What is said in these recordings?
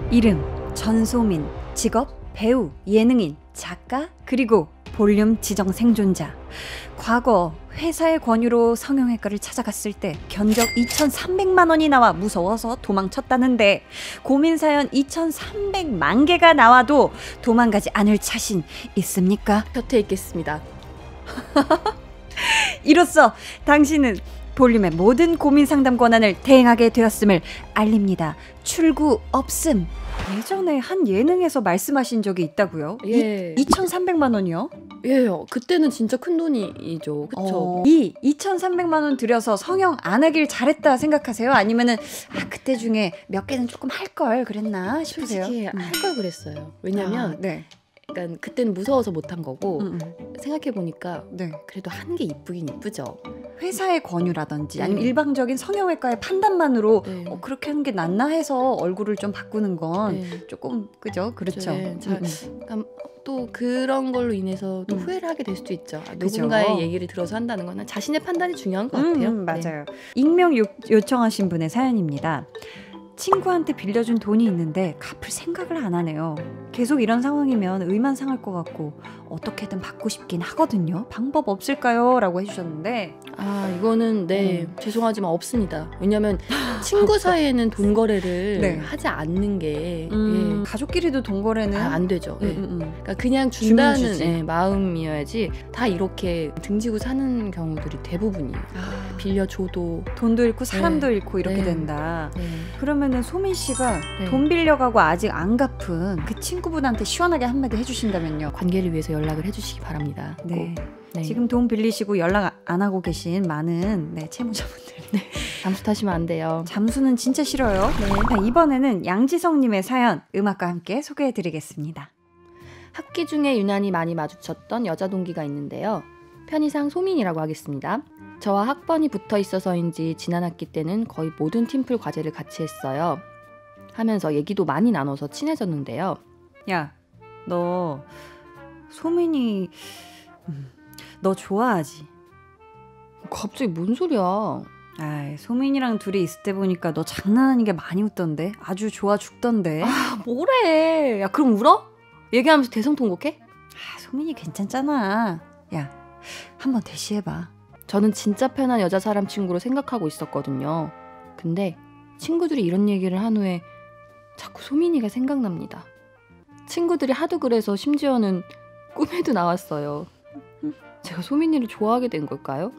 이름 전소민, 직업 배우, 예능인, 작가, 그리고 볼륨 지정 생존자. 과거 회사의 권유로 성형외과를 찾아갔을 때 견적 2,300만 원이 나와 무서워서 도망쳤다는데 고민사연 2,300만 개가 나와도 도망가지 않을 자신 있습니까? 곁에 있겠습니다. 이로써 당신은 볼륨의 모든 고민 상담 권한을 대행하게 되었음을 알립니다. 출구 없음. 예전에 한 예능에서 말씀하신 적이 있다고요? 예. 2,300만 원이요? 예, 그때는 진짜 큰 돈이죠. 그쵸? 이 2,300만 원 들여서 성형 안 하길 잘했다 생각하세요? 아니면은 그때 중에 몇 개는 조금 할 걸 그랬나 싶으세요? 솔직히 할 걸 그랬어요. 왜냐면 네. 그러니까 그때는 무서워서 못한 거고 생각해보니까 네. 그래도 한 게 이쁘긴 이쁘죠. 회사의 권유라든지 아니면 일방적인 성형외과의 판단만으로 그렇게 하는 게 낫나 해서 얼굴을 좀 바꾸는 건 조금 그죠? 그렇죠. 그러니까 또 그런 걸로 인해서 또 후회를 하게 될 수도 있죠. 누군가의 얘기를 들어서 한다는 거는 자신의 판단이 중요한 것 같아요. 맞아요. 익명 요청하신 분의 사연입니다. 친구한테 빌려준 돈이 있는데 갚을 생각을 안 하네요. 계속 이런 상황이면 의만 상할 것 같고 어떻게든 받고 싶긴 하거든요. 방법 없을까요? 라고 해주셨는데 이거는 죄송하지만 없습니다. 왜냐면 친구 사이에는 돈 거래를 하지 않는 게 가족끼리도 돈 거래는 안 되죠. 그러니까 그냥 준다는 마음이어야지 다 이렇게 등지고 사는 경우들이 대부분이에요. 빌려줘도 돈도 잃고 사람도 잃고 이렇게 된다. 그러면은 소민 씨가 돈 빌려가고 아직 안 갚은 그 친구분한테 시원하게 한마디 해주신다면요. 관계를 위해서 연락을 해주시기 바랍니다. 네. 지금 돈 빌리시고 연락 안 하고 계신 많은 채무자분들. 잠수 타시면 안 돼요. 잠수는 진짜 싫어요. 자, 이번에는 양지성님의 사연 음악과 함께 소개해드리겠습니다. 학기 중에 유난히 많이 마주쳤던 여자 동기가 있는데요. 편의상 소민이라고 하겠습니다. 저와 학번이 붙어 있어서인지 지난 학기 때는 거의 모든 팀플 과제를 같이 했어요. 하면서 얘기도 많이 나눠서 친해졌는데요. 야, 너 소민이 너 좋아하지? 갑자기 뭔 소리야? 소민이랑 둘이 있을 때 보니까 너 장난하는 게 많이 웃던데? 아주 좋아 죽던데? 뭐래? 야, 그럼 울어? 얘기하면서 대성통곡해? 소민이 괜찮잖아. 야, 한번 대시해봐. 저는 진짜 편한 여자 사람 친구로 생각하고 있었거든요. 근데 친구들이 이런 얘기를 한 후에 자꾸 소민이가 생각납니다. 친구들이 하도 그래서 심지어는 꿈에도 나왔어요. 제가 소민이를 좋아하게 된 걸까요?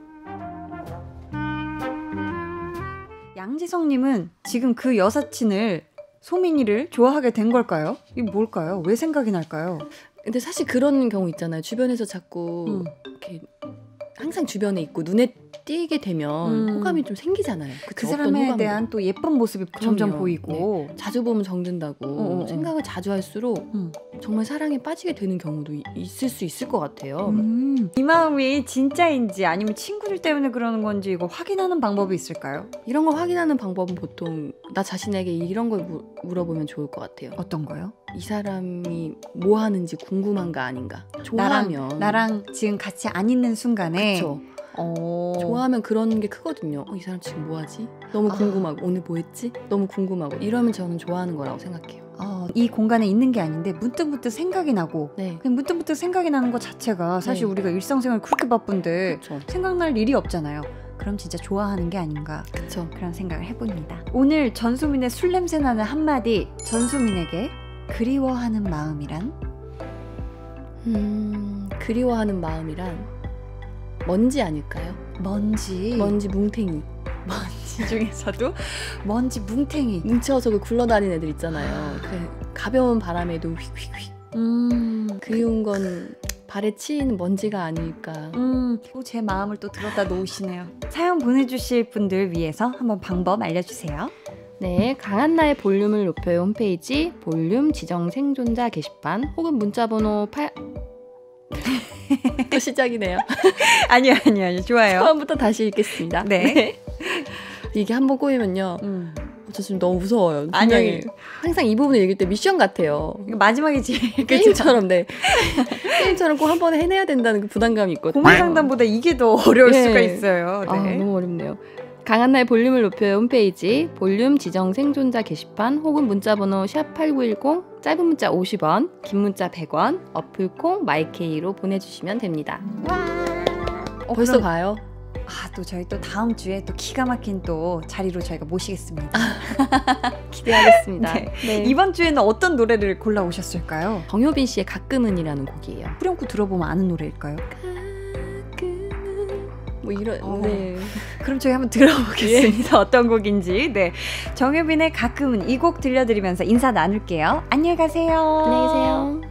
양지성님은 지금 그 여사친을 소민이를 좋아하게 된 걸까요? 이게 뭘까요? 왜 생각이 날까요? 근데 사실 그런 경우 있잖아요. 주변에서 자꾸 이렇게 항상 주변에 있고 눈에 띄게 되면 호감이 좀 생기잖아요. 그쵸? 그 사람에 대한 또 예쁜 모습이 점점 보이고 자주 보면 정든다고 생각을 자주 할수록 정말 사랑에 빠지게 되는 경우도 있을 수 있을 것 같아요. 이 마음이 진짜인지 아니면 친구들 때문에 그러는 건지 이거 확인하는 방법이 있을까요? 이런 걸 확인하는 방법은 보통 나 자신에게 이런 걸 물어보면 좋을 것 같아요. 어떤 거요? 이 사람이 뭐 하는지 궁금한가 아닌가. 좋아하면 나랑 지금 같이 안 있는 순간에 그쵸. 좋아하면 그런 게 크거든요. 이 사람 지금 뭐 하지? 너무 궁금하고 오늘 뭐 했지? 너무 궁금하고 이러면 저는 좋아하는 거라고 생각해요. 이 공간에 있는 게 아닌데 문득문득 생각이 나고 그냥 문득문득 생각이 나는 것 자체가 사실 우리가 일상생활 그렇게 바쁜데 그쵸. 생각날 일이 없잖아요. 그럼 진짜 좋아하는 게 아닌가 그쵸. 그런 생각을 해봅니다. 오늘 전소민의 술 냄새 나는 한마디 전소민에게 그리워하는 마음이란? 그리워하는 마음이란 먼지 아닐까요? 먼지 뭉탱이. 먼지 중에서도 먼지 뭉탱이. 뭉쳐서 굴러다니는 애들 있잖아요. 그 가벼운 바람에도 휙휙휙. 그리운 건 발에 치이는 먼지가 아닐까. 제 마음을 또 들었다 놓으시네요. 사연 보내주실 분들 위해서 한번 방법 알려주세요. 네, 강한나의 볼륨을 높여요 홈페이지 볼륨 지정 생존자 게시판 혹은 문자번호 또 시작이네요. 아니요. 좋아요. 처음부터 다시 읽겠습니다. 네. 이게 한번 꼬이면요. 저 지금 너무 무서워요. 아니, 항상 이 부분을 읽을 때 미션 같아요. 마지막이지. 게임처럼, 게임처럼 꼭 한 번에 해내야 된다는 그 부담감이 있거든요. 고민 상담보다 이게 더 어려울 수가 있어요. 너무 어렵네요. 강한나의 볼륨을 높여요 홈페이지 볼륨 지정 생존자 게시판 혹은 문자번호 샵8910 짧은 문자 50원 긴 문자 100원 어플콩 마이케이로 보내주시면 됩니다. 벌써 그럼- 가요? 또 저희 또 다음 주에 또 기가 막힌 또 자리로 저희가 모시겠습니다. 기대하겠습니다. 네. 네. 이번 주에는 어떤 노래를 골라오셨을까요? 정효빈 씨의 가끔은이라는 곡이에요. 후렴구 들어보면 아는 노래일까요? 뭐 이런 네. 그럼 저희 한번 들어보겠습니다. 어떤 곡인지. 네, 정효빈의 가끔은 이 곡 들려드리면서 인사 나눌게요. 안녕히 가세요. 안녕히 계세요.